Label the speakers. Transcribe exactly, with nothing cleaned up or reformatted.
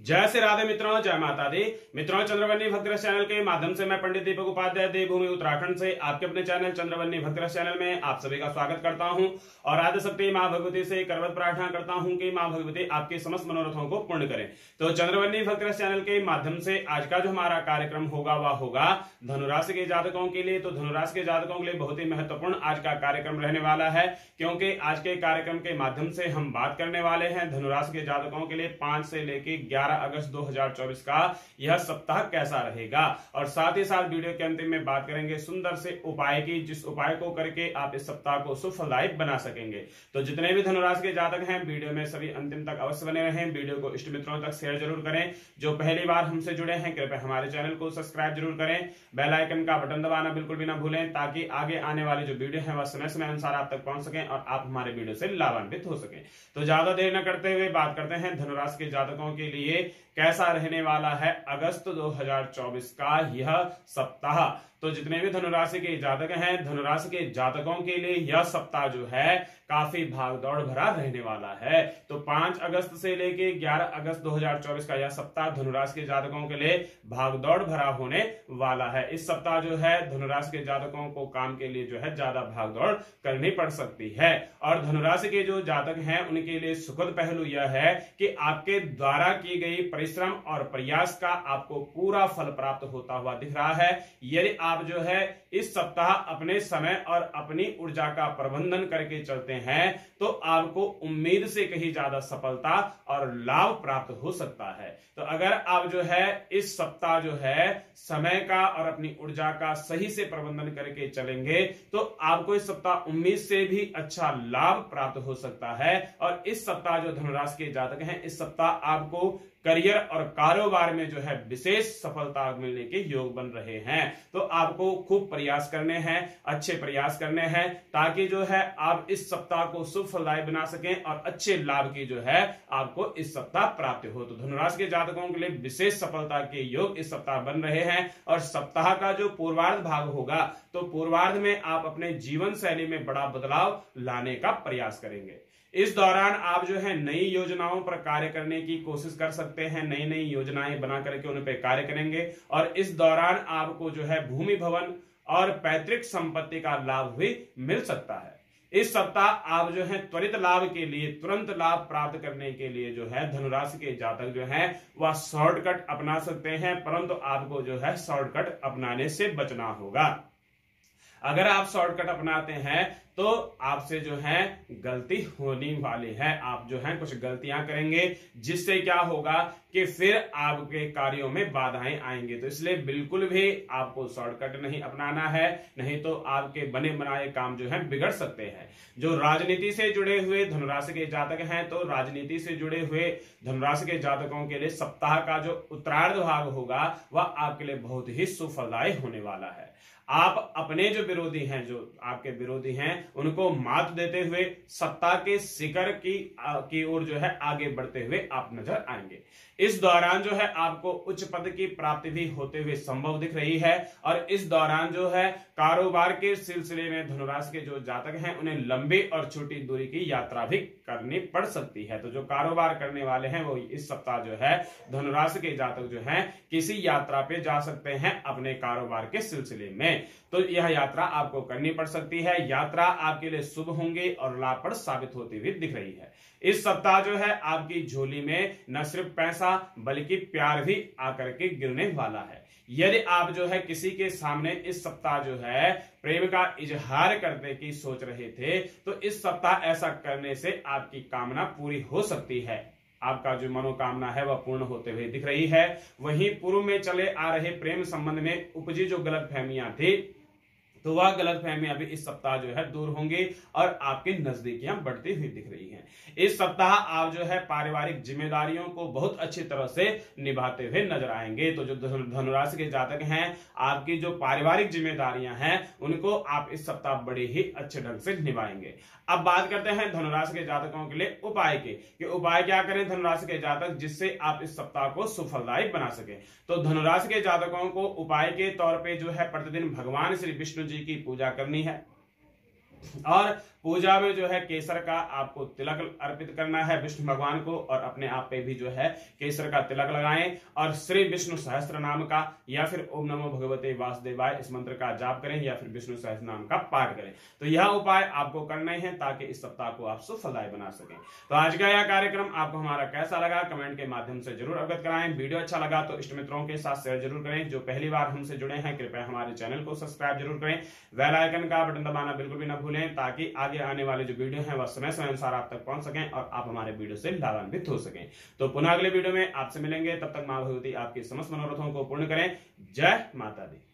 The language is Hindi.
Speaker 1: जय श्री राधे मित्रों, जय माता दी। मित्रों, चंद्रवन्नी भक्त रस चैनल के माध्यम से मैं पंडित दीपक उपाध्याय देवभूमि उत्तराखंड से आपके अपने चैनल चंद्रवन्नी भक्त रस चैनल में आप सभी का स्वागत करता हूं और आदि शक्ति मां भगवती से करवत प्रार्थना करता हूं कि मां भगवती आपके समस्त मनोरथों को पूर्ण करें। तो चंद्रवन्नी भक्त रस चैनल के माध्यम से आज का जो हमारा कार्यक्रम होगा वह होगा धनुराशि के जातकों के लिए। तो धनुराशि के जातकों के लिए बहुत ही महत्वपूर्ण आज का कार्यक्रम रहने वाला है, क्योंकि आज के कार्यक्रम के माध्यम से हम बात करने वाले हैं धनुराशि के जातकों के लिए पांच से लेकर ग्यारह अगस्त दो हजार चौबीस का यह सप्ताह कैसा रहेगा। और साथ ही साथ वीडियो के अंतिम में बात करेंगे सुंदर से उपाय की, जिस उपाय को करके आप इस सप्ताह को सुफलदायक बना सकेंगे। तो जितने भी धनुराशि के जातक हैं वीडियो में सभी अंतिम तक अवश्य बने रहें। वीडियो को इष्ट मित्रों तक शेयर जरूर करें। जो पहली बार हमसे जुड़े हैं कृपया हमारे चैनल को सब्सक्राइब जरूर करें। बेल आइकन का बटन दबाना बिल्कुल भी ना भूलें, ताकि आगे आने वाली जो वीडियो है वह समय समय अनुसार आप तक पहुंच सकें और आप हमारे वीडियो से लाभान्वित हो सकें। तो ज्यादा देर न करते हुए बात करते हैं धनुराशि के जातकों के लिए कैसा रहने वाला है अगस्त दो हजार चौबीस का यह सप्ताह। तो जितने भी धनुराशि के जातक हैं, धनुराशि के जातकों के लिए यह सप्ताह जो है काफी भागदौड़ भरा रहने वाला है। तो पांच अगस्त से लेकर ग्यारह अगस्त दो हजार चौबीस का यह सप्ताह धनुराशि के जातकों के लिए भागदौड़ भरा होने वाला है। इस सप्ताह जो है धनुराशि के जातकों को काम के लिए जो है ज्यादा भागदौड़ करनी पड़ सकती है। और धनुराशि के जो जातक हैं उनके लिए सुखद पहलू यह है कि आपके द्वारा की गई परिश्रम और प्रयास का आपको पूरा फल प्राप्त होता हुआ दिख रहा है। यदि आप जो है इस सप्ताह अपने समय और अपनी ऊर्जा का प्रबंधन करके चलते हैं तो आपको उम्मीद से कहीं ज्यादा सफलता और लाभ प्राप्त हो सकता है। तो अगर आप जो है इस सप्ताह जो है समय का और अपनी ऊर्जा का सही से प्रबंधन करके चलेंगे तो आपको इस सप्ताह उम्मीद से भी अच्छा लाभ प्राप्त हो सकता है। और इस सप्ताह जो धनुराशि के जातक हैं, इस सप्ताह आपको करियर और कारोबार में जो है विशेष सफलता मिलने के योग बन रहे हैं। तो आपको खूब प्रयास करने हैं, अच्छे प्रयास करने हैं, ताकि जो है आप इस सप्ताह को शुभ फलदायी बना सकें और अच्छे लाभ की जो है आपको इस सप्ताह प्राप्त हो। तो धनुराशि के जातकों के लिए विशेष सफलता के योग इस सप्ताह बन रहे हैं। और सप्ताह का जो पूर्वार्ध भाग होगा तो पूर्वार्ध में आप अपने जीवन शैली में बड़ा बदलाव लाने का प्रयास करेंगे। इस दौरान आप जो है नई योजनाओं पर कार्य करने की कोशिश कर सकते हैं, नई नई योजनाएं बना करके उन पर कार्य करेंगे। और इस दौरान आपको जो है भूमि भवन और पैतृक संपत्ति का लाभ भी मिल सकता है। इस सप्ताह आप जो है त्वरित लाभ के लिए, तुरंत लाभ प्राप्त करने के लिए जो है धनुराशि के जातक जो है वह शॉर्टकट अपना सकते हैं, परंतु आपको जो है शॉर्टकट अपनाने से बचना होगा। अगर आप शॉर्टकट अपनाते हैं तो आपसे जो है गलती होने वाली है। आप जो है कुछ गलतियां करेंगे जिससे क्या होगा कि फिर आपके कार्यों में बाधाएं आएंगे। तो इसलिए बिल्कुल भी आपको शॉर्टकट नहीं अपनाना है, नहीं तो आपके बने बनाए काम जो है बिगड़ सकते हैं। जो राजनीति से जुड़े हुए धनुराशि के जातक हैं, तो राजनीति से जुड़े हुए धनुराशि के जातकों के लिए सप्ताह का जो उत्तरार्ध भाग होगा वह आपके लिए बहुत ही सुफलदायी होने वाला है। आप अपने जो विरोधी हैं, जो आपके विरोधी हैं, उनको मात देते हुए सत्ता के शिखर की की ओर जो है आगे बढ़ते हुए आप नजर आएंगे। इस दौरान जो है आपको उच्च पद की प्राप्ति भी होते हुए संभव दिख रही है। और इस दौरान जो है कारोबार के सिलसिले में धनुराशि के जो जातक हैं उन्हें लंबी और छोटी दूरी की यात्रा भी करनी पड़ सकती है। तो जो कारोबार करने वाले हैं वो इस सप्ताह जो है धनुराशि के जातक जो हैं किसी यात्रा पे जा सकते हैं अपने कारोबार के सिलसिले में। तो यह यात्रा आपको करनी पड़ सकती है। यात्रा आपके लिए शुभ होंगे और लाभप्रद साबित होती हुई दिख रही है। इस सप्ताह जो है आपकी झोली में न सिर्फ पैसा बल्कि प्यार भी आकर के गिरने वाला है। यदि आप जो है किसी के सामने इस सप्ताह जो है प्रेम का इजहार करने की सोच रहे थे तो इस सप्ताह ऐसा करने से आपकी कामना पूरी हो सकती है। आपका जो मनोकामना है वह पूर्ण होते हुए दिख रही है। वहीं पूर्व में चले आ रहे प्रेम संबंध में उपजी जो गलतफहमियां थी तो वह गलतफहमियां भी इस सप्ताह जो है दूर होंगी और आपकी नजदीकियां बढ़ती हुई दिख रही हैं। इस सप्ताह आप जो है पारिवारिक जिम्मेदारियों को बहुत अच्छी तरह से निभाते हुए नजर आएंगे। तो जो धनुराशि के जातक हैं, आपकी जो पारिवारिक जिम्मेदारियां हैं उनको आप इस सप्ताह बड़े ही अच्छे ढंग से निभाएंगे। अब बात करते हैं धनुराशि के जातकों के लिए उपाय के कि उपाय क्या करें धनुराशि के जातक जिससे आप इस सप्ताह को सुफलदायी बना सके। तो धनुराशि के जातकों को उपाय के तौर पे जो है प्रतिदिन भगवान श्री विष्णु जी की पूजा करनी है और पूजा में जो है केसर का आपको तिलक अर्पित करना है विष्णु भगवान को, और अपने आप पे भी जो है केसर का तिलक लगाएं और श्री विष्णु सहस्त्र नाम का या फिर ओम नमो भगवते वासुदेवाय इस मंत्र का जाप करें या फिर विष्णु सहस्त्र नाम का पाठ करें। तो यह उपाय आपको करने हैं ताकि इस सप्ताह को आप सुफलदायी बना सकें। तो आज का यह कार्यक्रम आपको हमारा कैसा लगा कमेंट के माध्यम से जरूर अवगत कराएं। वीडियो अच्छा लगा तो इष्ट मित्रों के साथ शेयर जरूर करें। जो पहली बार हमसे जुड़े हैं कृपया हमारे चैनल को सब्सक्राइब जरूर करें। बेल आइकन का बटन दबाना बिल्कुल भी न भूलें ताकि आगे आने वाले जो वीडियो हैं वह समय समय अनुसार आप तक पहुंच सकें और आप हमारे वीडियो से लाभान्वित हो सकें। तो पुनः अगले वीडियो में आपसे मिलेंगे, तब तक मां भगवती आपकी समस्त मनोरथों को पूर्ण करें। जय माता दी।